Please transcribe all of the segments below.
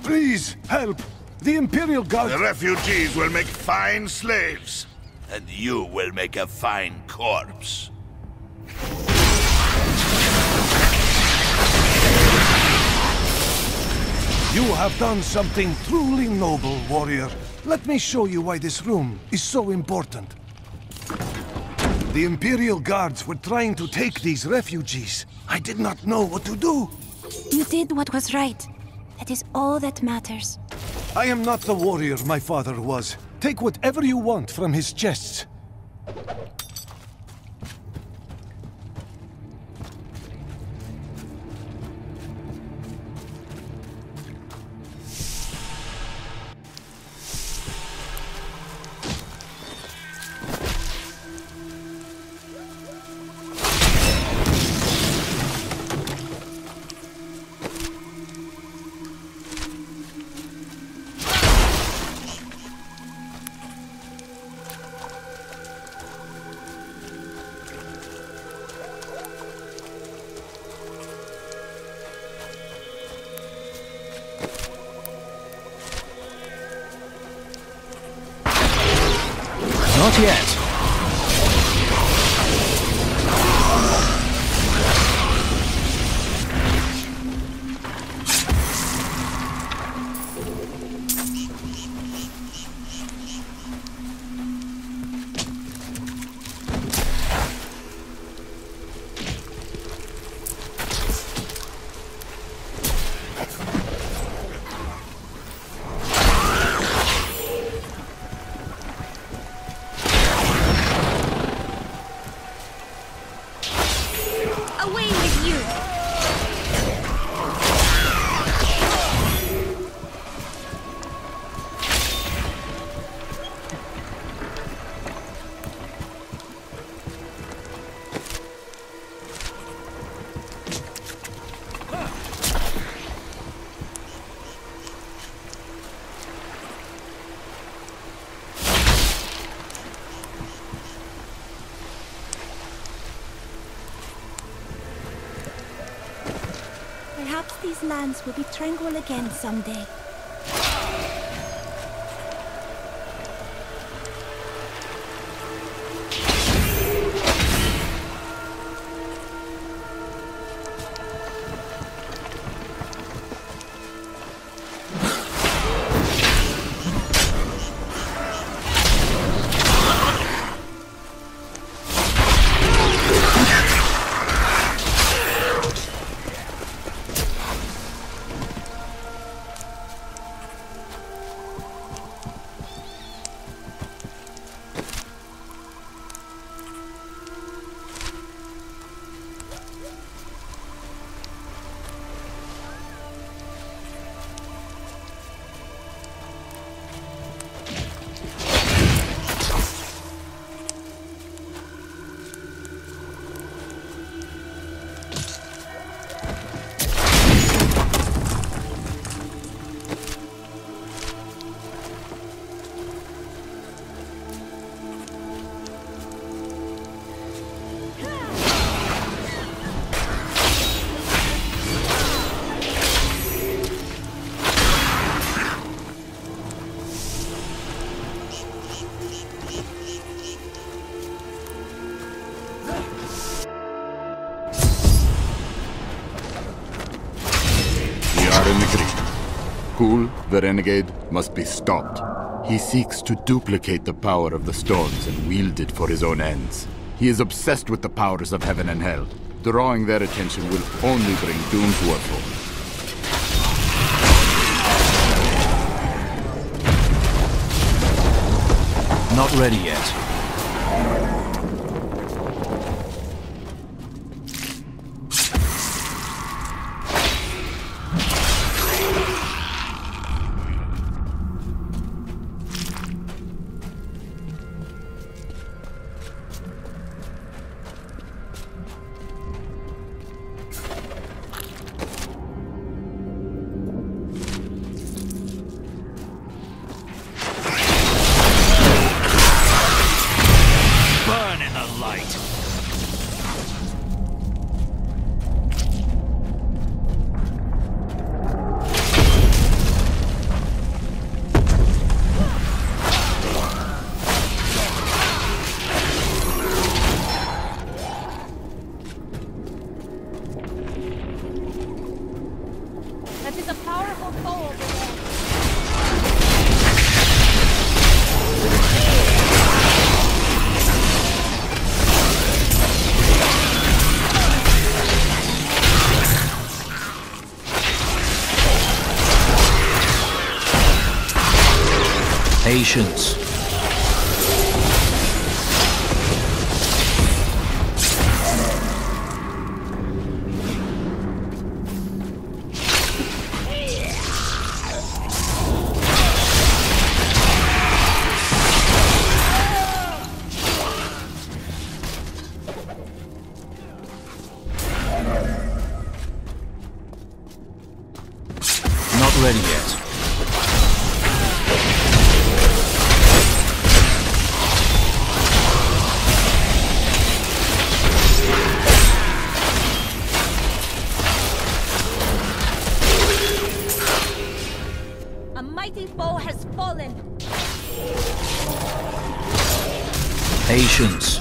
Please, help! The Imperial Guard... The refugees will make fine slaves, and you will make a fine corpse. You have done something truly noble, warrior. Let me show you why this room is so important. The Imperial Guards were trying to take these refugees. I did not know what to do. You did what was right. That is all that matters. I am not the warrior my father was. Take whatever you want from his chests. Not yet. Away with you! Perhaps these lands will be tranquil again someday. Kul, the renegade, must be stopped. He seeks to duplicate the power of the storms and wield it for his own ends. He is obsessed with the powers of heaven and hell. Drawing their attention will only bring doom to us all. Not ready yet. That is a powerful foe over there. Patience. Not ready yet. A mighty foe has fallen. Patience.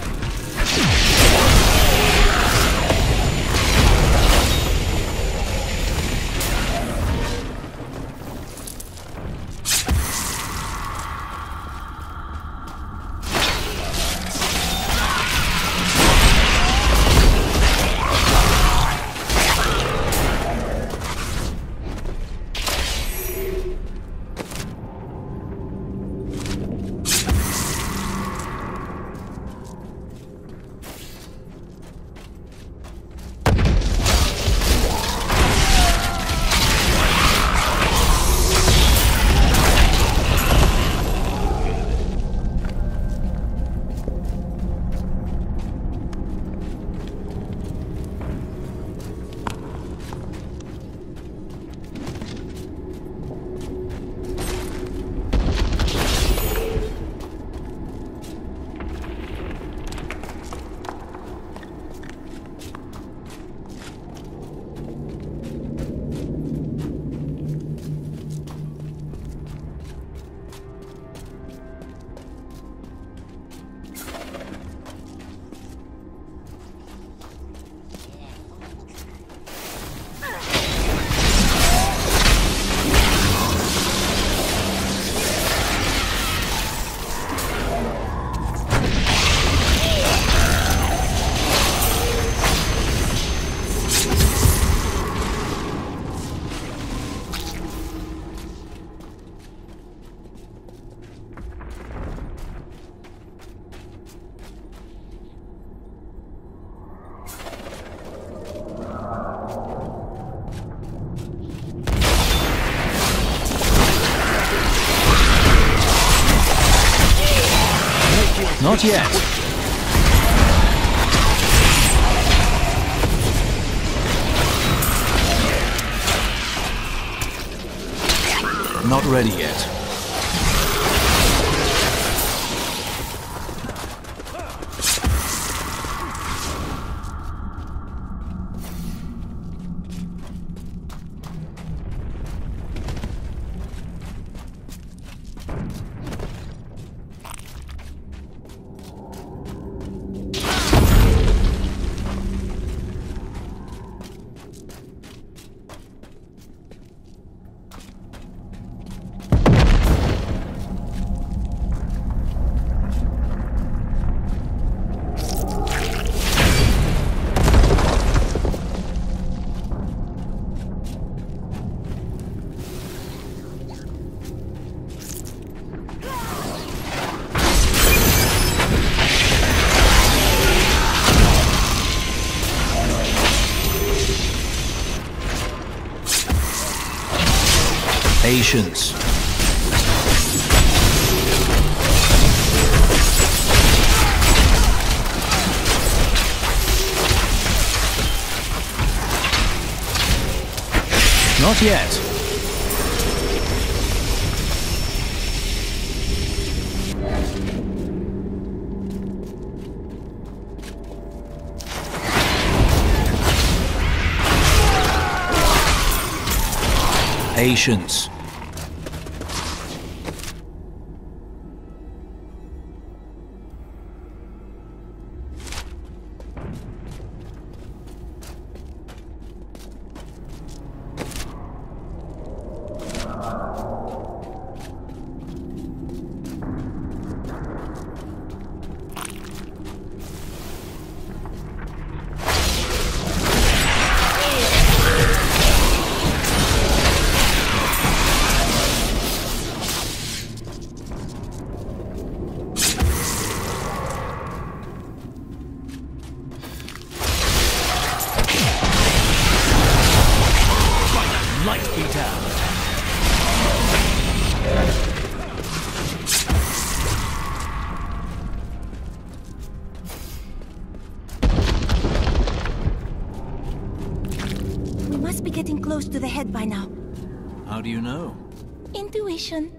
Not yet. Not ready yet. Patience. Not yet. Patience. We must be getting close to the head by now. How do you know? Intuition.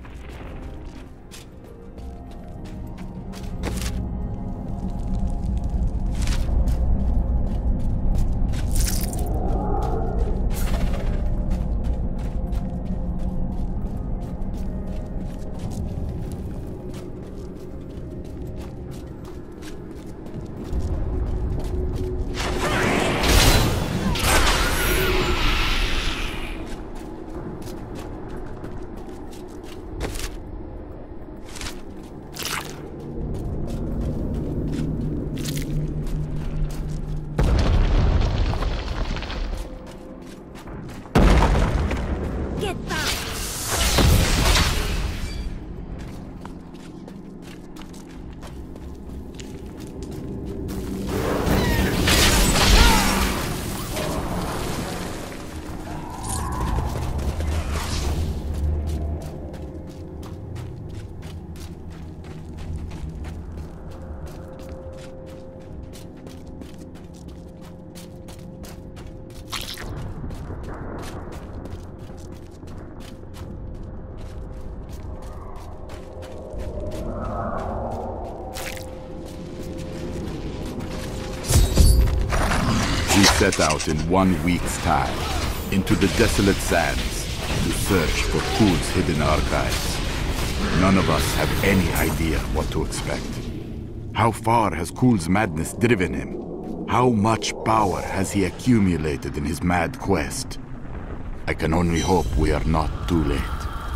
We set out in 1 week's time into the desolate sands to search for Kuhl's hidden archives. None of us have any idea what to expect. How far has Kuhl's madness driven him? How much power has he accumulated in his mad quest? I can only hope we are not too late.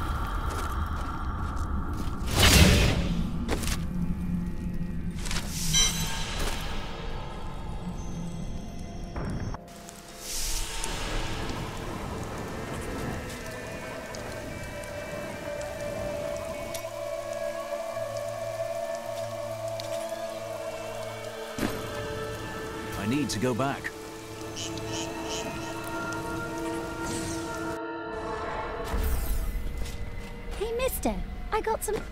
I need to go back. Hey, mister, I got some...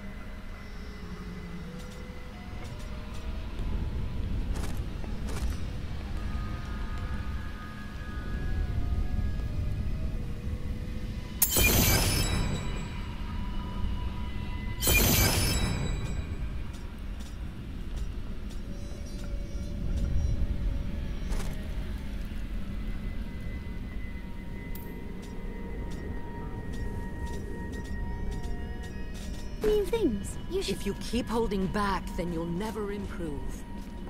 new things. You should... If you keep holding back, then you'll never improve.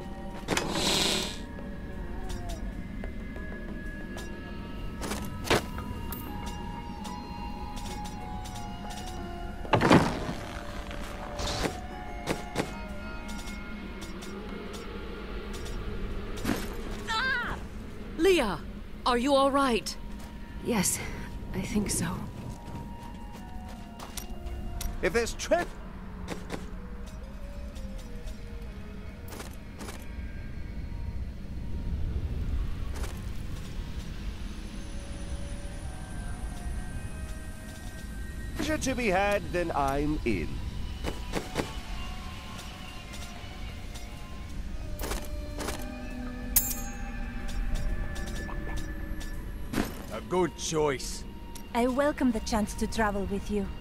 Leah, are you all right? Yes, I think so. If there's trip... treasure to be had, then I'm in. A good choice. I welcome the chance to travel with you.